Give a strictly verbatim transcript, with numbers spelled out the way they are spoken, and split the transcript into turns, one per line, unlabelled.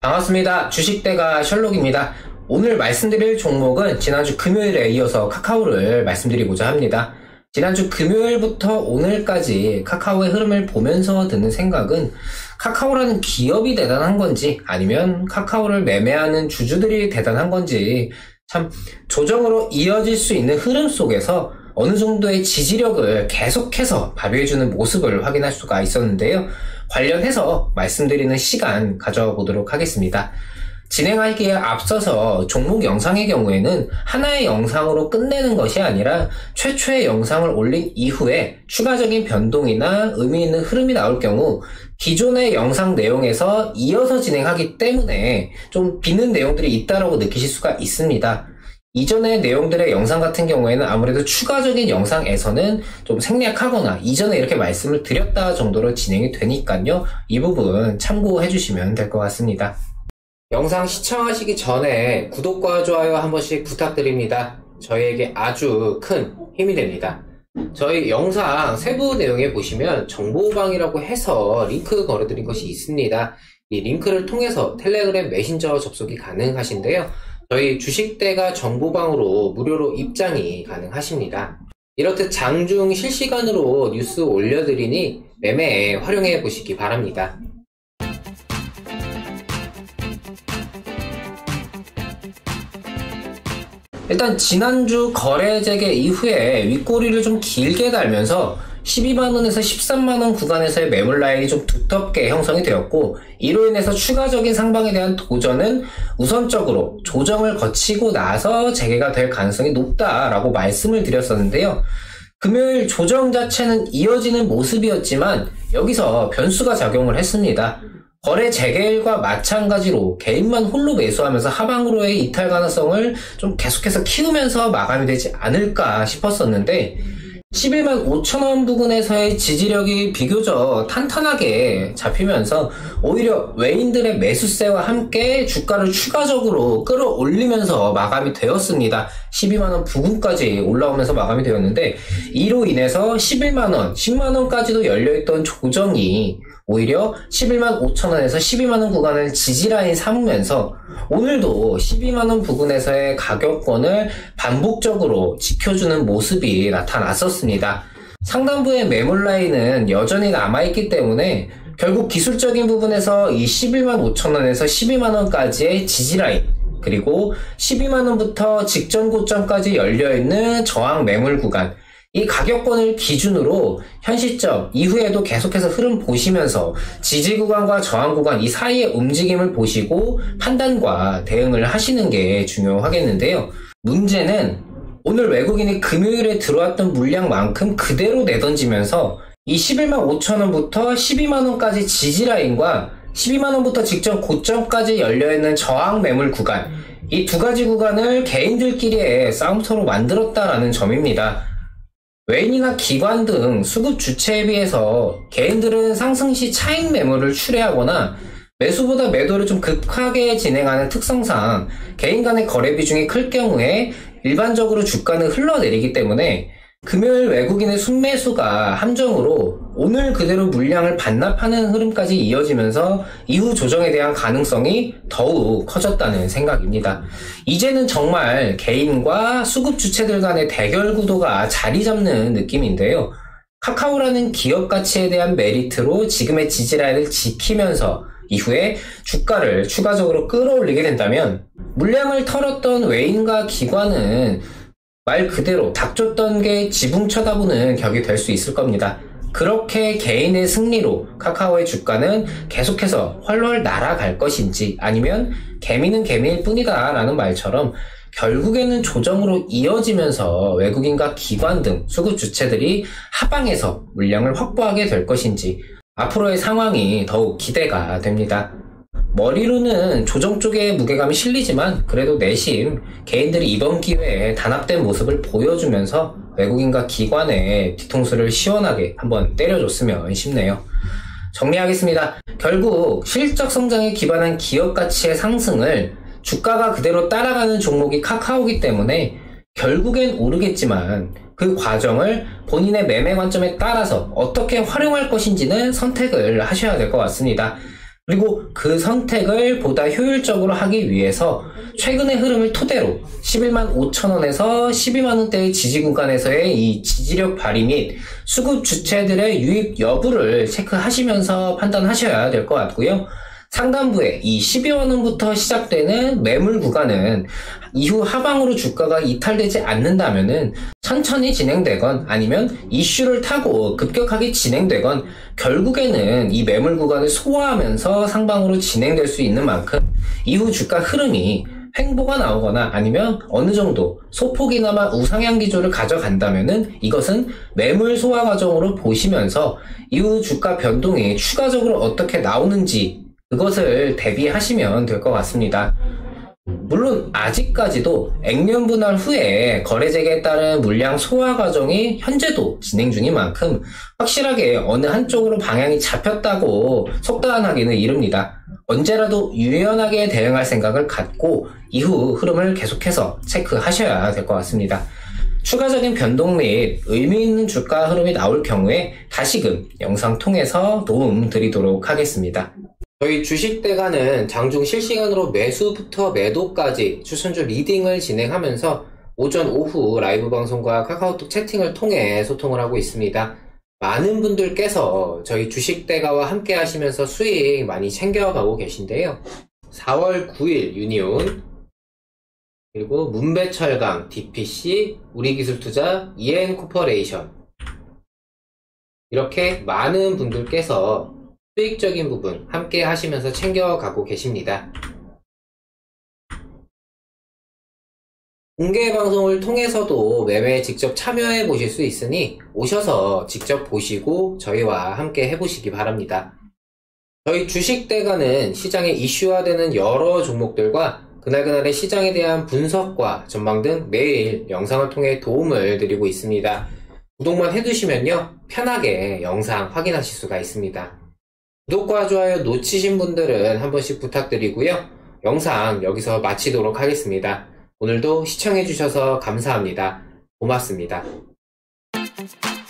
반갑습니다. 주식대가 셜록입니다. 오늘 말씀드릴 종목은 지난주 금요일에 이어서 카카오를 말씀드리고자 합니다. 지난주 금요일부터 오늘까지 카카오의 흐름을 보면서 드는 생각은 카카오라는 기업이 대단한 건지 아니면 카카오를 매매하는 주주들이 대단한 건지 참 조정으로 이어질 수 있는 흐름 속에서 어느 정도의 지지력을 계속해서 발휘해주는 모습을 확인할 수가 있었는데요. 관련해서 말씀드리는 시간 가져보도록 하겠습니다. 진행하기에 앞서서 종목 영상의 경우에는 하나의 영상으로 끝내는 것이 아니라 최초의 영상을 올린 이후에 추가적인 변동이나 의미 있는 흐름이 나올 경우 기존의 영상 내용에서 이어서 진행하기 때문에 좀 비는 내용들이 있다고 느끼실 수가 있습니다. 이전의 내용들의 영상 같은 경우에는 아무래도 추가적인 영상에서는 좀 생략하거나 이전에 이렇게 말씀을 드렸다 정도로 진행이 되니까요. 이 부분 참고해 주시면 될 것 같습니다. 영상 시청하시기 전에 구독과 좋아요 한 번씩 부탁드립니다. 저희에게 아주 큰 힘이 됩니다. 저희 영상 세부 내용에 보시면 정보방이라고 해서 링크 걸어드린 것이 있습니다. 이 링크를 통해서 텔레그램 메신저 접속이 가능하신데요. 저희 주식대가 정보방으로 무료로 입장이 가능하십니다. 이렇듯 장중 실시간으로 뉴스 올려드리니 매매에 활용해 보시기 바랍니다. 일단 지난주 거래 재개 이후에 윗꼬리를 좀 길게 달면서 십이만 원에서 십삼만 원 구간에서의 매물 라인이 좀 두텁게 형성이 되었고, 이로 인해서 추가적인 상방에 대한 도전은 우선적으로 조정을 거치고 나서 재개가 될 가능성이 높다라고 말씀을 드렸었는데요. 금요일 조정 자체는 이어지는 모습이었지만 여기서 변수가 작용을 했습니다. 거래 재개일과 마찬가지로 개인만 홀로 매수하면서 하방으로의 이탈 가능성을 좀 계속해서 키우면서 마감이 되지 않을까 싶었었는데 십일만 오천 원 부근에서의 지지력이 비교적 탄탄하게 잡히면서 오히려 외인들의 매수세와 함께 주가를 추가적으로 끌어올리면서 마감이 되었습니다. 십이만 원 부근까지 올라오면서 마감이 되었는데, 이로 인해서 십일만 원, 십만 원까지도 열려있던 조정이 오히려 십일만 오천 원에서 십이만 원 구간을 지지라인 삼으면서 오늘도 십이만 원 부근에서의 가격권을 반복적으로 지켜주는 모습이 나타났었습니다. 상단부의 매물 라인은 여전히 남아있기 때문에 결국 기술적인 부분에서 이 십일만 오천 원에서 십이만 원까지의 지지라인, 그리고 십이만 원부터 직전 고점까지 열려있는 저항 매물 구간, 이 가격권을 기준으로 현 시점 이후에도 계속해서 흐름 보시면서 지지 구간과 저항 구간 이 사이의 움직임을 보시고 판단과 대응을 하시는 게 중요하겠는데요. 문제는 오늘 외국인이 금요일에 들어왔던 물량만큼 그대로 내던지면서 이 십일만 오천 원부터 십이만 원까지 지지라인과 십이만 원부터 직전 고점까지 열려있는 저항 매물 구간, 이 두 가지 구간을 개인들끼리의 싸움터로 만들었다라는 점입니다. 외인이나 기관 등 수급 주체에 비해서 개인들은 상승 시 차익 매물을 출회하거나 매수보다 매도를 좀 급하게 진행하는 특성상 개인 간의 거래 비중이 클 경우에 일반적으로 주가는 흘러내리기 때문에 금요일 외국인의 순매수가 함정으로 오늘 그대로 물량을 반납하는 흐름까지 이어지면서 이후 조정에 대한 가능성이 더욱 커졌다는 생각입니다. 이제는 정말 개인과 수급 주체들 간의 대결 구도가 자리 잡는 느낌인데요. 카카오라는 기업 가치에 대한 메리트로 지금의 지지라인을 지키면서 이후에 주가를 추가적으로 끌어올리게 된다면 물량을 털었던 외인과 기관은 말 그대로 닥쳤던 게 지붕 쳐다보는 격이 될 수 있을 겁니다. 그렇게 개인의 승리로 카카오의 주가는 계속해서 훨훨 날아갈 것인지, 아니면 개미는 개미일 뿐이다 라는 말처럼 결국에는 조정으로 이어지면서 외국인과 기관 등 수급 주체들이 하방에서 물량을 확보하게 될 것인지 앞으로의 상황이 더욱 기대가 됩니다. 머리로는 조정 쪽에 무게감이 실리지만 그래도 내심 개인들이 이번 기회에 단합된 모습을 보여주면서 외국인과 기관의 뒤통수를 시원하게 한번 때려줬으면 싶네요. 정리하겠습니다. 결국 실적 성장에 기반한 기업 가치의 상승을 주가가 그대로 따라가는 종목이 카카오이기 때문에 결국엔 오르겠지만 그 과정을 본인의 매매 관점에 따라서 어떻게 활용할 것인지는 선택을 하셔야 될 것 같습니다. 그리고 그 선택을 보다 효율적으로 하기 위해서 최근의 흐름을 토대로 십일만 오천 원에서 십이만 원대의 지지 구간에서의 이 지지력 발휘 및 수급 주체들의 유입 여부를 체크하시면서 판단하셔야 될 것 같고요. 상단부에 이 십이만 원부터 시작되는 매물 구간은 이후 하방으로 주가가 이탈되지 않는다면은 천천히 진행되건 아니면 이슈를 타고 급격하게 진행되건 결국에는 이 매물 구간을 소화하면서 상방으로 진행될 수 있는 만큼 이후 주가 흐름이 횡보가 나오거나 아니면 어느 정도 소폭이나마 우상향 기조를 가져간다면은 이것은 매물 소화 과정으로 보시면서 이후 주가 변동이 추가적으로 어떻게 나오는지 그것을 대비하시면 될 것 같습니다. 물론 아직까지도 액면 분할 후에 거래 재개에 따른 물량 소화 과정이 현재도 진행 중인 만큼 확실하게 어느 한쪽으로 방향이 잡혔다고 속단하기는 이릅니다. 언제라도 유연하게 대응할 생각을 갖고 이후 흐름을 계속해서 체크하셔야 될 것 같습니다. 추가적인 변동 및 의미 있는 주가 흐름이 나올 경우에 다시금 영상 통해서 도움 드리도록 하겠습니다. 저희 주식대가는 장중 실시간으로 매수부터 매도까지 추천주 리딩을 진행하면서 오전, 오후 라이브 방송과 카카오톡 채팅을 통해 소통을 하고 있습니다. 많은 분들께서 저희 주식대가와 함께 하시면서 수익 많이 챙겨가고 계신데요. 사월 구일 유니온, 그리고 문배철강, 디피씨, 우리기술투자, 이엔코퍼레이션 이렇게 많은 분들께서 수익적인 부분 함께 하시면서 챙겨가고 계십니다. 공개 방송을 통해서도 매매에 직접 참여해 보실 수 있으니 오셔서 직접 보시고 저희와 함께 해보시기 바랍니다. 저희 주식대가는 시장에 이슈화되는 여러 종목들과 그날그날의 시장에 대한 분석과 전망 등 매일 영상을 통해 도움을 드리고 있습니다. 구독만 해두시면요 편하게 영상 확인하실 수가 있습니다. 구독과 좋아요 놓치신 분들은 한 번씩 부탁드리고요. 영상 여기서 마치도록 하겠습니다. 오늘도 시청해주셔서 감사합니다. 고맙습니다.